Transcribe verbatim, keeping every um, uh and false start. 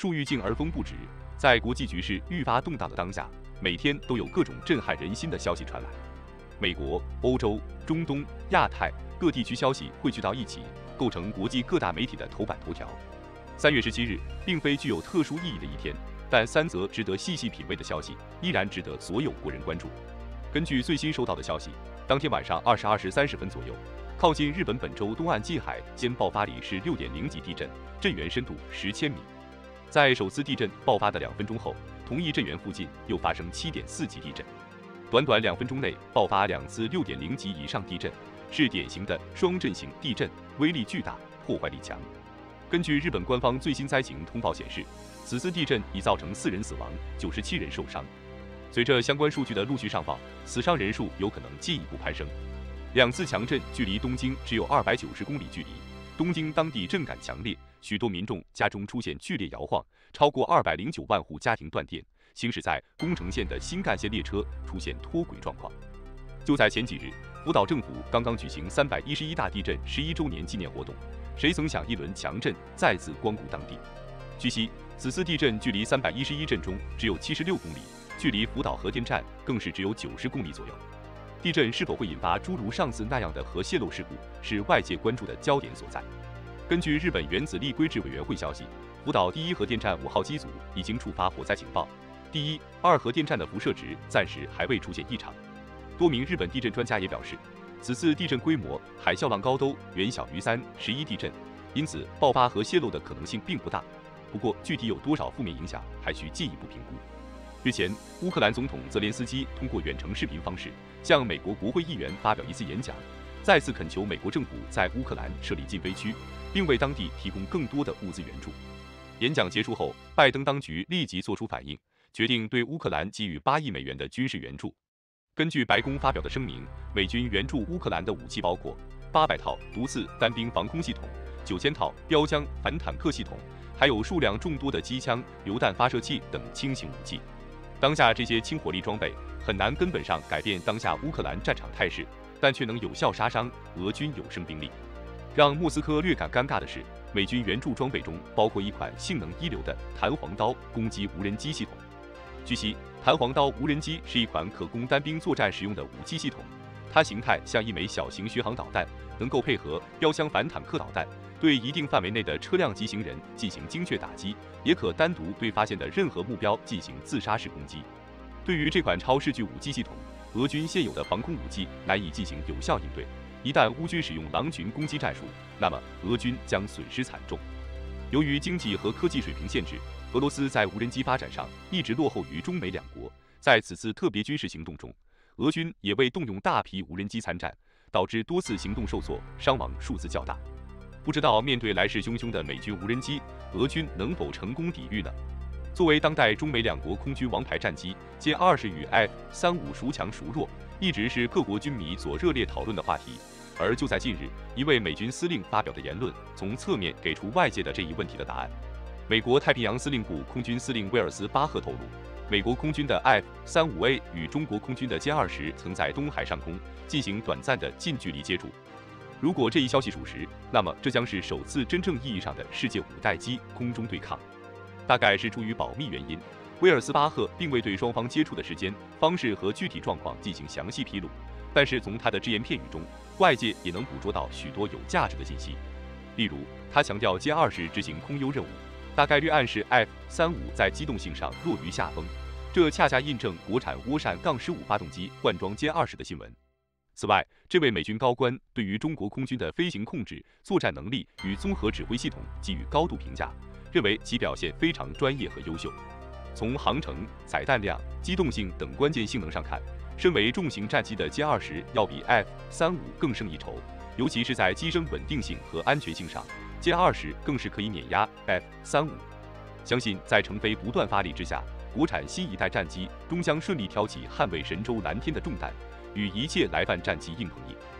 树欲静而风不止，在国际局势愈发动荡的当下，每天都有各种震撼人心的消息传来。美国、欧洲、中东、亚太各地区消息汇聚到一起，构成国际各大媒体的头版头条。三月十七日并非具有特殊意义的一天，但三则值得细细品味的消息依然值得所有国人关注。根据最新收到的消息，当天晚上二十二时三十分左右，靠近日本本州东岸近海间爆发里氏六点零级地震，震源深度十千米。在首次地震爆发的两分钟后，同一震源附近又发生七点四级地震。短短两分钟内爆发两次六点零级以上地震，是典型的双震型地震，威力巨大，破坏力强。根据日本官方最新灾情通报显示，此次地震已造成四人死亡，九十七人受伤。随着相关数据的陆续上报，死伤人数有可能进一步攀升。两次强震距离东京只有二百九十公里距离，东京当地震感强烈，许多民众家中出现剧烈摇晃，超过二百零九万户家庭断电，行驶在宫城县的新干线列车出现脱轨状况。就在前几日，福岛政府刚刚举行三百一十一大地震十一周年纪念活动，谁曾想一轮强震再次光顾当地。据悉，此次地震距离三百一十一震中只有七十六公里，距离福岛核电站更是只有九十公里左右。地震是否会引发诸如上次那样的核泄漏事故，是外界关注的焦点所在。根据日本原子力规制委员会消息，福岛第一核电站五号机组已经触发火灾警报，第一、二核电站的辐射值暂时还未出现异常。多名日本地震专家也表示，此次地震规模、海啸浪高都远小于三十一地震，因此爆发核泄漏的可能性并不大。不过，具体有多少负面影响，还需进一步评估。日前，乌克兰总统泽连斯基通过远程视频方式向美国国会议员发表一次演讲，再次恳求美国政府在乌克兰设立禁飞区，并为当地提供更多的物资援助。演讲结束后，拜登当局立即作出反应，决定对乌克兰给予八亿美元的军事援助。根据白宫发表的声明，美军援助乌克兰的武器包括八百套毒刺单兵防空系统、九千套标枪反坦克系统，还有数量众多的机枪、榴弹发射器等轻型武器。当下这些轻火力装备很难根本上改变当下乌克兰战场态势，但却能有效杀伤俄军有生兵力。让莫斯科略感尴尬的是，美军援助装备中包括一款性能一流的弹簧刀攻击无人机系统。据悉，弹簧刀无人机是一款可供单兵作战使用的武器系统，它形态像一枚小型巡航导弹，能够配合标枪反坦克导弹，对一定范围内的车辆及行人进行精确打击，也可单独对发现的任何目标进行自杀式攻击。对于这款超视距武器系统，俄军现有的防空武器难以进行有效应对，一旦乌军使用狼群攻击战术，那么俄军将损失惨重。由于经济和科技水平限制，俄罗斯在无人机发展上一直落后于中美两国。在此次特别军事行动中，俄军也未动用大批无人机参战，导致多次行动受挫，伤亡数字较大。不知道面对来势汹汹的美军无人机，俄军能否成功抵御呢？作为当代中美两国空军王牌战机，歼二十与 F 三十五孰强孰弱，一直是各国军迷所热烈讨论的话题。而就在近日，一位美军司令发表的言论，从侧面给出外界的这一问题的答案。美国太平洋司令部空军司令威尔斯巴赫透露，美国空军的 F 三十五 A 与中国空军的歼二十曾在东海上空进行短暂的近距离接触。如果这一消息属实，那么这将是首次真正意义上的世界五代机空中对抗。大概是出于保密原因，威尔斯巴赫并未对双方接触的时间、方式和具体状况进行详细披露，但是从他的只言片语中，外界也能捕捉到许多有价值的信息。例如，他强调歼二十执行空优任务，大概率暗示 F 三十五在机动性上落于下风，这恰恰印证国产涡扇杠十五发动机换装歼二十的新闻。此外，这位美军高官对于中国空军的飞行控制、作战能力与综合指挥系统给予高度评价，认为其表现非常专业和优秀。从航程、载弹量、机动性等关键性能上看，身为重型战机的歼二十要比 F 三十五更胜一筹，尤其是在机身稳定性和安全性上，歼二十更是可以碾压 F 三十五。相信在成飞不断发力之下，国产新一代战机终将顺利挑起捍卫神州蓝天的重担，与一切来犯战机硬碰硬。